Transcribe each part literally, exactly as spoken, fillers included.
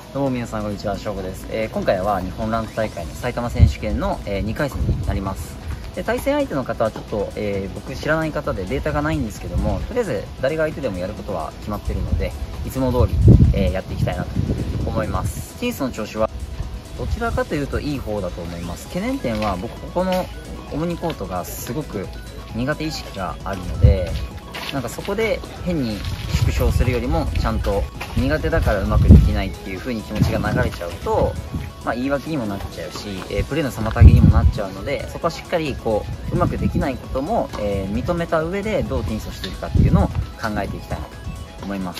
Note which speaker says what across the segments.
Speaker 1: どうも皆さんこんにちは、翔吾です。えー、今回は日本ランク大会の埼玉選手権の、えー、にかい戦になります。で対戦相手の方はちょっと、えー、僕知らない方でデータがないんですけども、とりあえず誰が相手でもやることは決まってるので、いつも通り、えー、やっていきたいなと思います。テニスの調子はどちらかというといい方だと思います。懸念点は僕ここのオムニコートがすごく苦手意識があるので、なんかそこで変に縮小するよりもちゃんと苦手だからうまくできないっていう風に気持ちが流れちゃうと、まあ、言い訳にもなっちゃうし、えー、プレーの妨げにもなっちゃうので、そこはしっかりこううまくできないことも、えー、認めた上でどうテニスをしていくかっていうのを考えていきたいなと思います。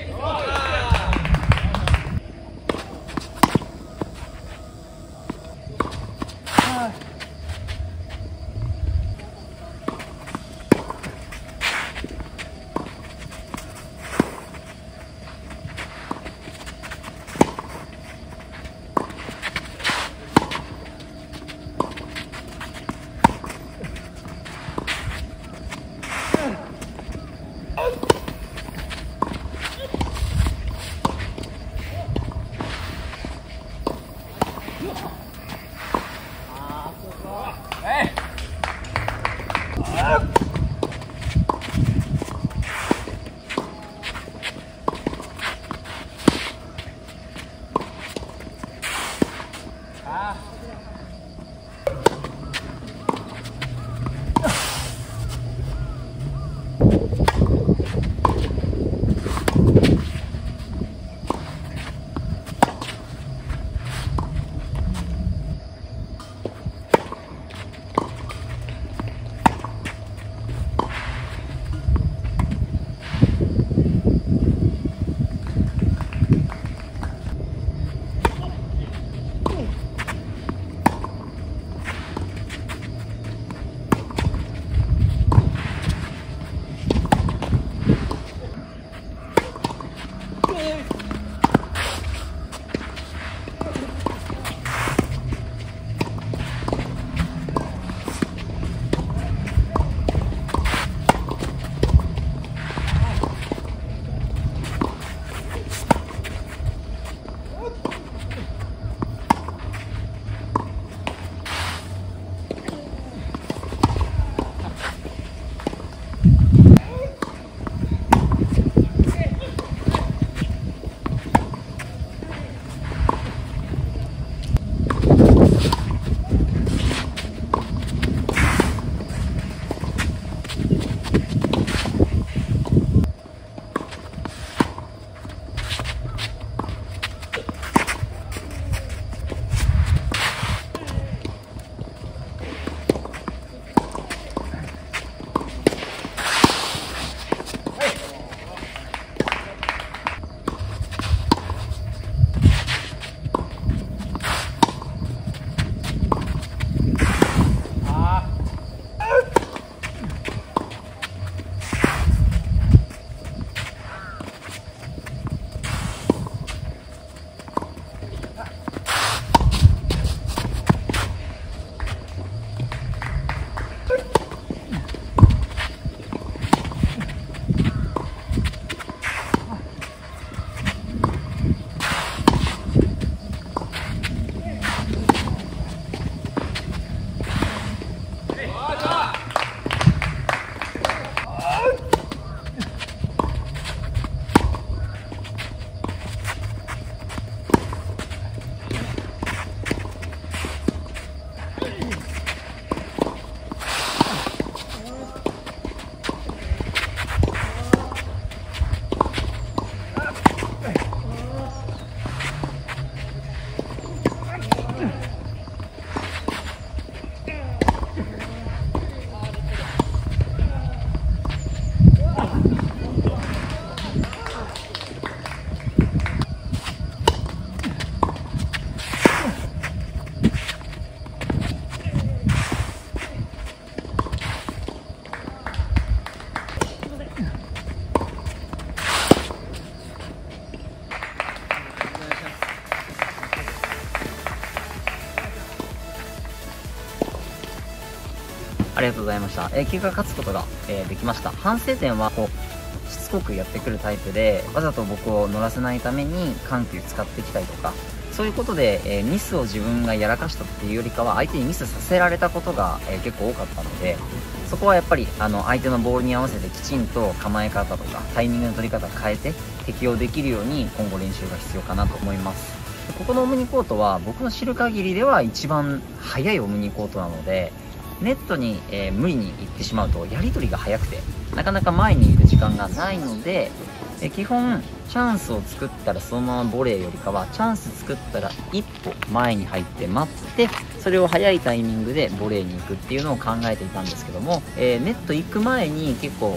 Speaker 1: ありがとうございました。えー、結果勝つことが、えー、できました。反省点は、こう、しつこくやってくるタイプで、わざと僕を乗らせないために緩急使ってきたりとか、そういうことで、えー、ミスを自分がやらかしたっていうよりかは、相手にミスさせられたことが、えー、結構多かったので、そこはやっぱり、あの、相手のボールに合わせてきちんと構え方とか、タイミングの取り方変えて、適応できるように今後練習が必要かなと思います。ここのオムニコートは、僕の知る限りでは一番速いオムニコートなので、ネットに、えー、無理に行ってしまうとやり取りが速くてなかなか前に行く時間がないので、えー、基本チャンスを作ったらそのままボレーよりかはチャンス作ったら一歩前に入って待ってそれを早いタイミングでボレーに行くっていうのを考えていたんですけども、えー、ネット行く前に結構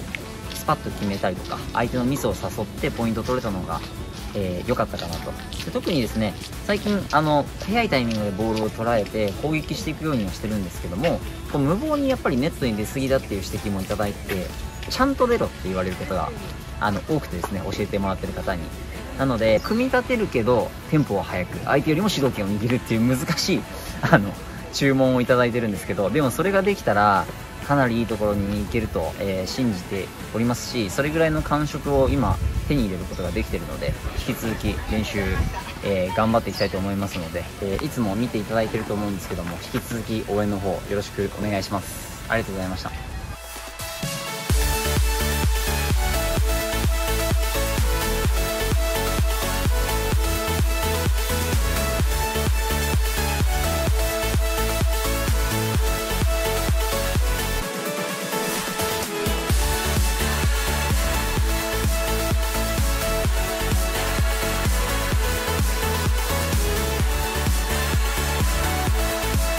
Speaker 1: スパッと決めたりとか、相手のミスを誘ってポイント取れたのがえー、良かったかなと。で特にですね、最近あの早いタイミングでボールを捉えて攻撃していくようにはしてるんですけども、こう無謀にやっぱりネットに出過ぎだっていう指摘もいただいて、ちゃんと出ろって言われることがあの多くてですね、教えてもらってる方に。なので組み立てるけどテンポは速く、相手よりも主導権を握るっていう難しいあの注文をいただいてるんですけど、でもそれができたらかなりいいところに行けると、えー、信じておりますし、それぐらいの感触を今手に入れることができているので、引き続き練習、えー、頑張っていきたいと思いますので、えー、いつも見ていただいていると思うんですけども、引き続き応援の方よろしくお願いします。ありがとうございました。